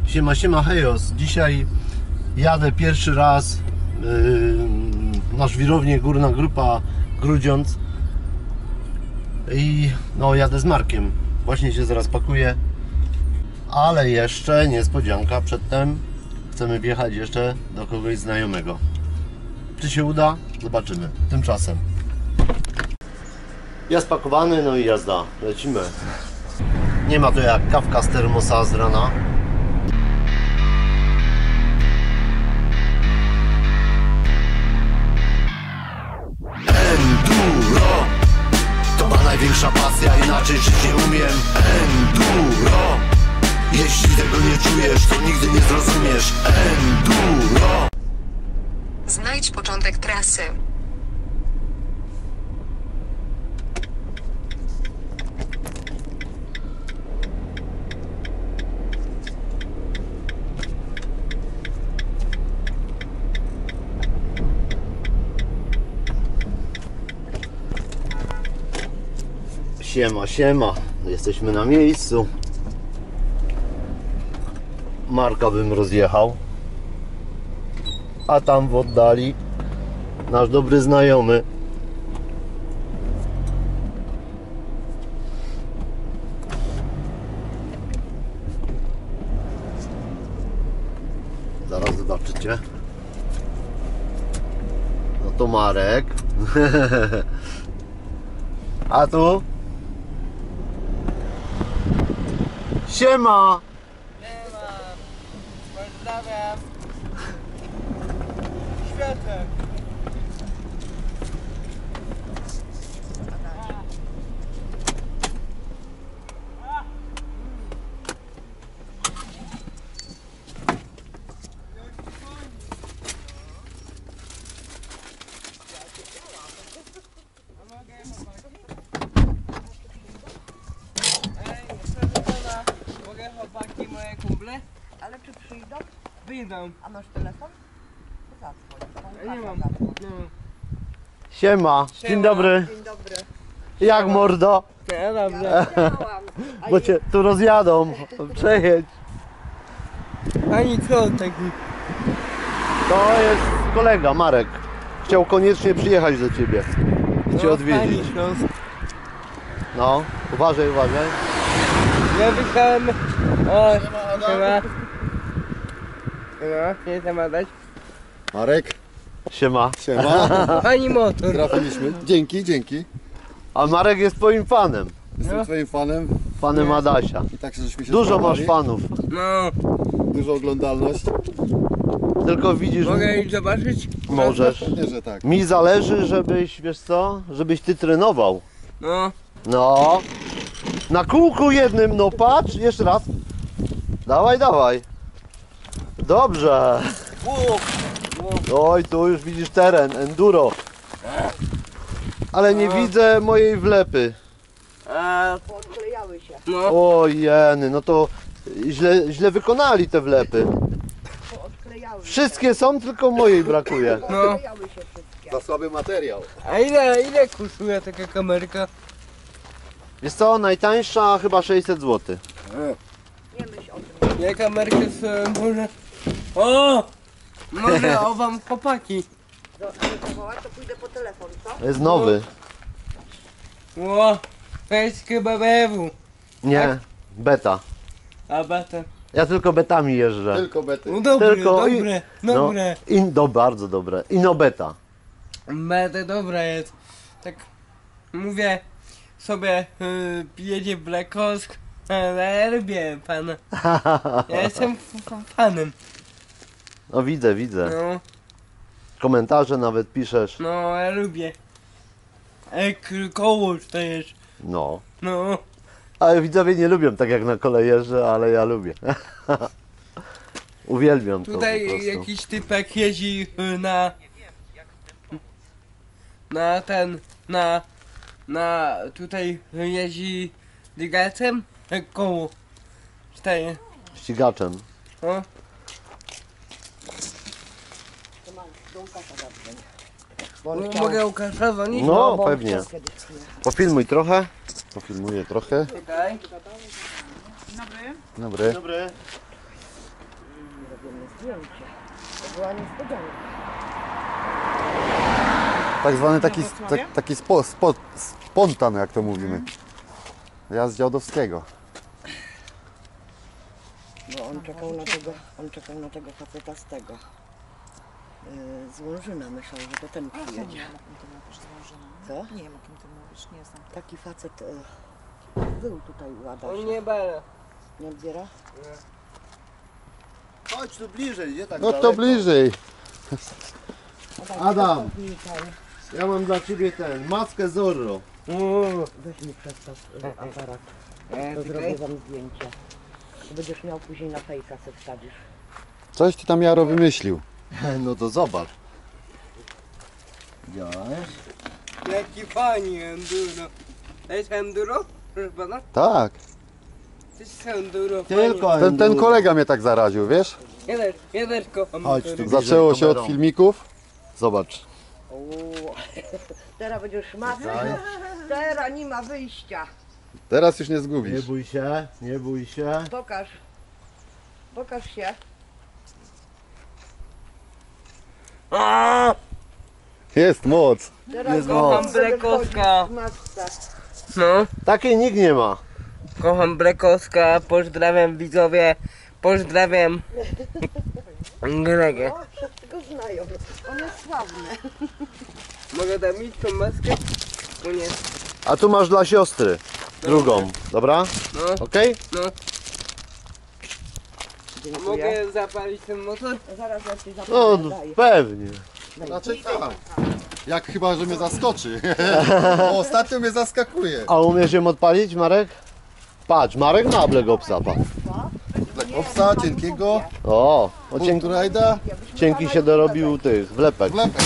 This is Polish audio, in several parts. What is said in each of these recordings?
Siema, siema, hejos. Dzisiaj jadę pierwszy raz na żwirownię Górna Grupa Grudziądz i no jadę z Markiem. Właśnie się zaraz pakuję, ale jeszcze niespodzianka przedtem. Chcemy wjechać jeszcze do kogoś znajomego. Czy się uda? Zobaczymy. Tymczasem ja spakowany, no i jazda. Lecimy. Nie ma to jak kawka z termosa z rana. Enduro to ma największa pasja, inaczej żyć nie umiem. Enduro, jeśli tego nie czujesz, to nigdy nie zrozumiesz. Enduro. Znajdź początek trasy. Siema, siema. Jesteśmy na miejscu. Marka bym rozjechał. A tam w oddali nasz dobry znajomy. Zaraz zobaczycie. No to Marek. A tu? Siema! Siema! Pozdrawiam! Światłem! Mogę chłopaki, moje kumple? Ale czy przyjdą? Wyjdą. A masz telefon? Zadzwoń. Ja nie mam. No. Siema! Dzień dobry! Dzień dobry. Jak mordo? Ja dobrze. Działam. Bo cię tu rozjadą. Przejedź. Ani co taki? To jest kolega Marek. Chciał koniecznie przyjechać do ciebie i cię odwiedzić. No, uważaj, uważaj. Ja wyjechałem. O, siema. Siema, nie tematać. Marek, Siema. siema. Ani motor. Trafiliśmy. Dzięki, dzięki. A Marek jest twoim fanem. Jestem No. twoim fanem Fanem Adasia. i tak żeśmy się Dużo masz spotkali. fanów. No, Dużo oglądalność. Tylko widzisz, mogę iść zobaczyć? możesz. Pewnie, że tak. Mi zależy, żebyś, wiesz co, żebyś ty trenował. No, No. Na kółku jednym, no patrz, jeszcze raz. Dawaj, dawaj. Dobrze. Oj, tu już widzisz teren, enduro. Ale nie widzę mojej wlepy. Odklejały się. no. O jeny, no to źle wykonali te wlepy. Odklejały się. Wszystkie są, tylko mojej brakuje. No. Odklejały się wszystkie. Za słaby materiał. A ile kosztuje taka kamerka? Wiesz co, najtańsza chyba 600 zł. Nie myśl o tym. Ja kamerkę sobie może... O! Może o wam chłopaki. Zawołać, to pójdę po telefon, co? To jest nowy. O! To jest chyba BMW. Nie, beta. A bata. Ja tylko betami jeżdżę. Tylko bety. No dobre, Tylko i- dobre, dobre. Bardzo dobre. Ino beta. Bata dobra jest. Tak mówię sobie, jedzie Blackosk, ale lubię pana. Ja jestem fanem. No widzę. No, Komentarze nawet piszesz. no ja lubię. Koło to jest. No. No, Ale widzowie nie lubią tak jak na kole jeżdżę, ale ja lubię. Uwielbiam to po tutaj prostu. jakiś typek jeździ tutaj jeździ dygacem, koło. Staje. Ścigaczem. O, mogę Łukasza dzwonić? No, bo pewnie. chciał kiedyś przyjechać. Pofilmuj trochę. Pofilmuję trochę. Czekaj. Dobry. Dobry. zdjęcie. To była niespodzianka. Tak zwany taki spontan, jak to mówimy. Ja z Działdowskiego. Bo on czekał na tego faceta z tego. Z Łążyna, myślał, że to ten przyjedzie. Nie wiem, o kim ty mówisz, złożyna. Co? Nie wiem, o kim ty mówisz, nie znam. Taki facet był tutaj u Adasia. On nie bera. Nie odbiera? Chodź tu bliżej, gdzie tak No to daleko? bliżej. Adam, ja mam dla ciebie maskę Zorro. Weź mi przestaw aparat. To zrobię wam zdjęcie. To będziesz miał później na fejka, se wsadzisz. Coś ty tam Jaro wymyślił. No to zobacz. Widziałeś? Jaki fajny enduro. To jest enduro? Proszę pana? Tak. To jest enduro. Tylko Ten enduro. kolega mnie tak zaraził, wiesz? Ja też kocham Chodź tu. enduro. Zaczęło się od kamerą. filmików. Zobacz. Teraz będziesz matką. Daj. Teraz nie ma wyjścia. Teraz już nie Nie zgubisz. bój się, nie bój się. Pokaż. Pokaż się. Jest moc. Teraz Jest Kocham moc. Blekowska. w masce. No, Takiej nikt nie ma. kocham Blekowska. Pozdrawiam widzowie. Pozdrawiam Gregę. O, wszyscy go znają. On jest sławny. Mogę tam mieć tą maskę? Bo nie. A tu masz dla siostry. Drugą, dobra? No, Okej? no. Dziękuję. Mogę zapalić ten motor? Zaraz ja ci No zapomnę. Daję. pewnie. Raczej tak. Jak chyba, że mnie zaskoczy. Bo ostatnio mnie zaskakuje. A umiesz ją odpalić, Marek? Patrz, Marek ma Black Opsa. Pa. Black Opsa, cienkiego, O, Ultrajda, cienki się dorobił tych wlepek. wlepek.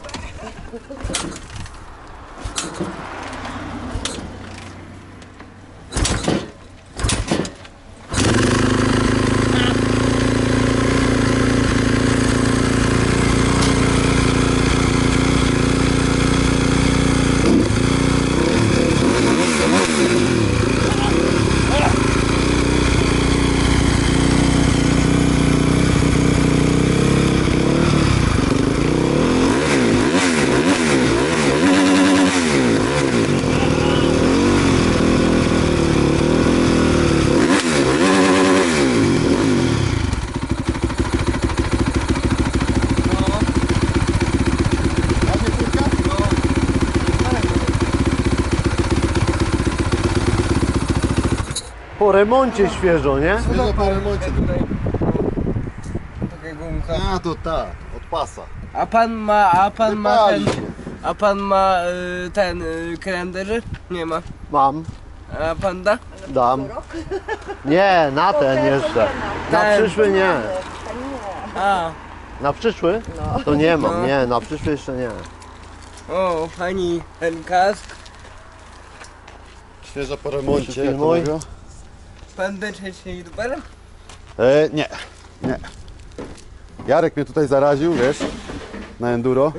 Po remoncie świeżo, nie? Świeżo po remoncie. Taka gumka. A to tak, od pasa. A pan ma ten, Wypali się. a pan ma ten kalendarz? Nie ma. Mam, A pan da? dam. Nie, na ten jeszcze. Na Ten. przyszły nie. A, Na przyszły? To nie mam, nie, na przyszły jeszcze nie. o, pani ten kask. Świeżo po remoncie. Jak to Przyfilmuj. mówią? Pan będzie się youtuberem? Nie, nie. Jarek mnie tutaj zaraził, wiesz, na enduro.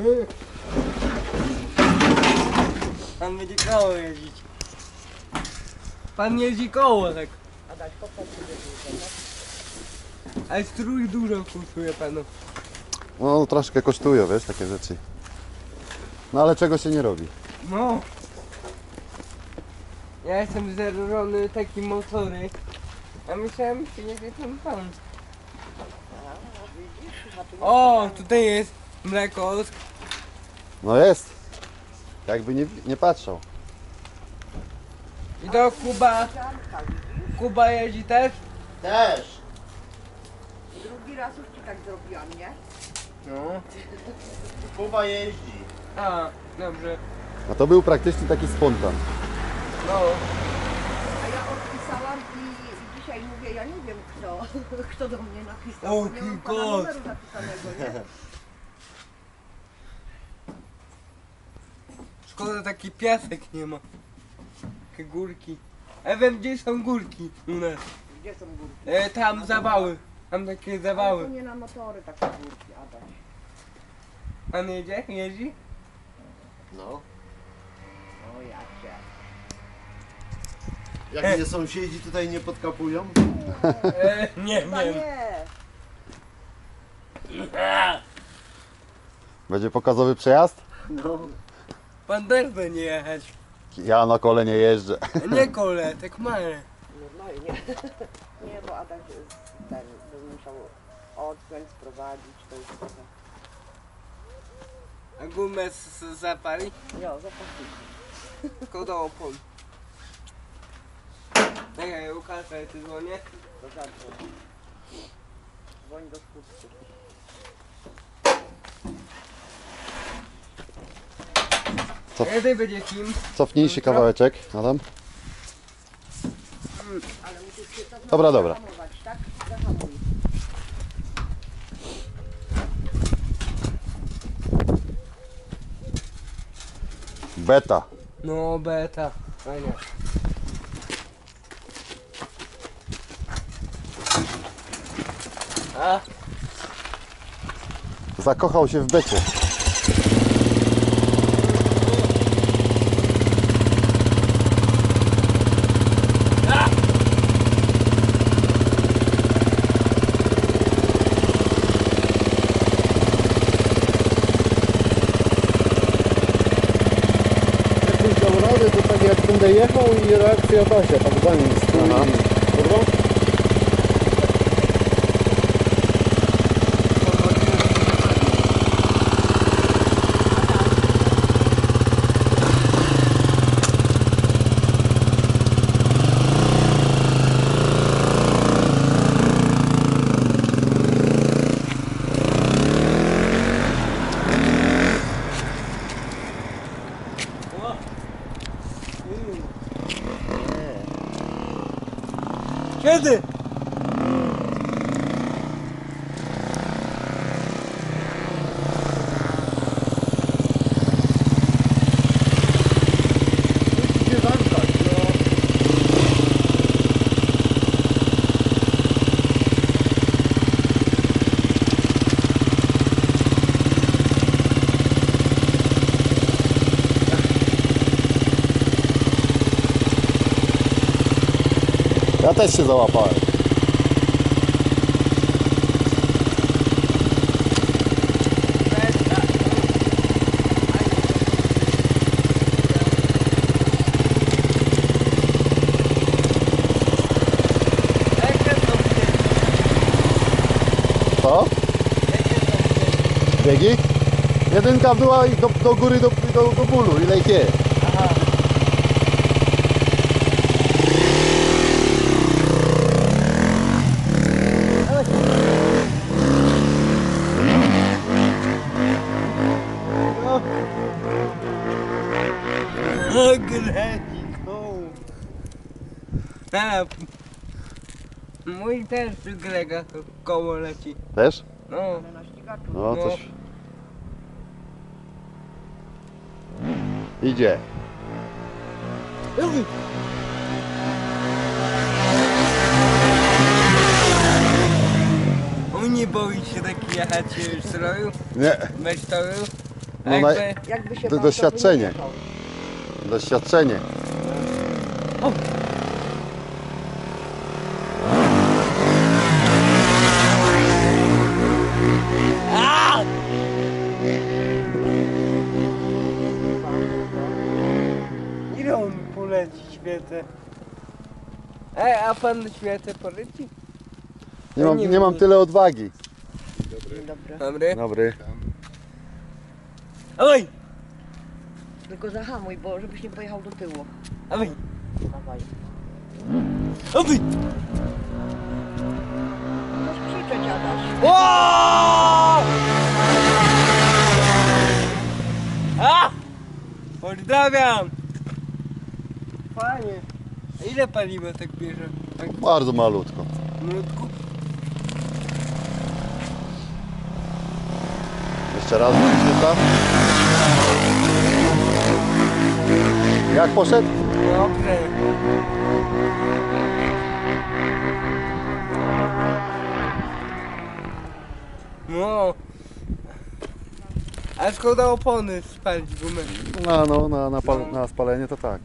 Pan będzie koło jeździć. Pan jeździ koło tak. A strój dużo kosztuje panu. No troszkę kosztują, wiesz, takie rzeczy. No ale czego się nie robi. No. Ja jestem zarożony taki motory. A myślałem, że jedzie ten pan. O, tutaj jest mleko. No jest. Jakby nie patrzał. I to Kuba. Kuba jeździ też? Też. Drugi raz już ci tak zrobiłam, nie? No. Kuba jeździ. A, dobrze. A to był praktycznie taki spontan. No. A ja odpisałam i dzisiaj mówię, ja nie wiem kto do mnie napisał. O, bo nie mam kilka. pana numeru zapisanego, nie? Szkoda, taki piasek nie ma. Takie górki. A wiem, gdzie są górki u nas. Gdzie są górki? Tam zawały. Tam takie Ale to zawały. nie na motory takie górki, Adaś. Pan jedzie? Jeździ? No. O ja cię. Jak mnie sąsiedzi tutaj nie podkapują? Nie Chyba wiem. nie. Będzie pokazowy przejazd? No. Pan też będzie jechać. Ja na kole nie jeżdżę. Nie kole, tak male. Normalnie. Nie, bo Adaś ten by musiał odpiąć, sprowadzić, to już trochę. A gumę zapali? Jo, zapłacić. Tylko do opon. Czekaj, Łukasz, ja ty dzwonię. To zadzwoń. Dzwoń do skutku. Co? Kiedy będzie kim? Cofnij się kawałeczek, Adam. Ale musisz się cofnąć, Dobra, dobra. zahamować, tak? Zahamuj. Beta. No, beta. Fajnie. A, Zakochał się w becie. Jak dał radę, to tak jak będę jechał i reakcja Basia, tak za nim stój. Dobra? kiedy? Ja też się załapałem. Co? Biegi? Jedynka była i do góry, do bólu, ile ich jest. Grego. A, mój też Grega koło leci. Też? No, Na ścigaczu. No No. coś. Idzie. on nie boi się tak jechać w stroju, Nie, bez toru. No na- Jakby się To bał, to doświadczenie. by nie jechał. doświadczenie. Ile on poleci świetę? A pan świetę poleci? Nie mam tyle odwagi. Dzień dobry. Dobry. Dobry. Oj! Tylko zahamuj, bo żebyś nie pojechał do tyłu. Oj! Dawaj. Oj! Możesz krzyczeć, Adaś. O! A! Pozdrawiam! Panie, ile paliwa tak bierze? Tak Bardzo malutko. minutku? Jeszcze raz świeta. Jak poszedł? Dobrze. No. A szkoda opony spalić gumę. Na spalenie to tak.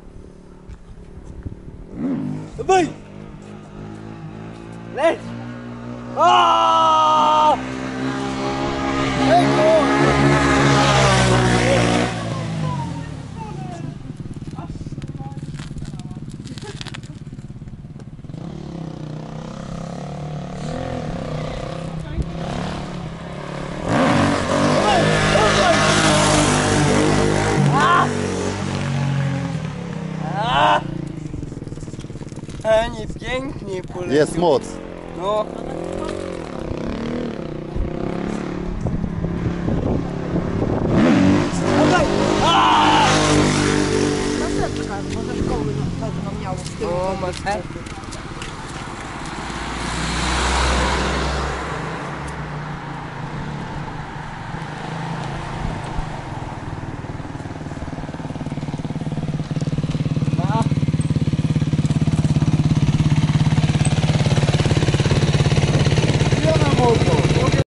Dawaj! Leć! Pięknie poleciał. Jest moc. No. Maseczka, może szkoły pewno miało w tyłu. O, maseczka.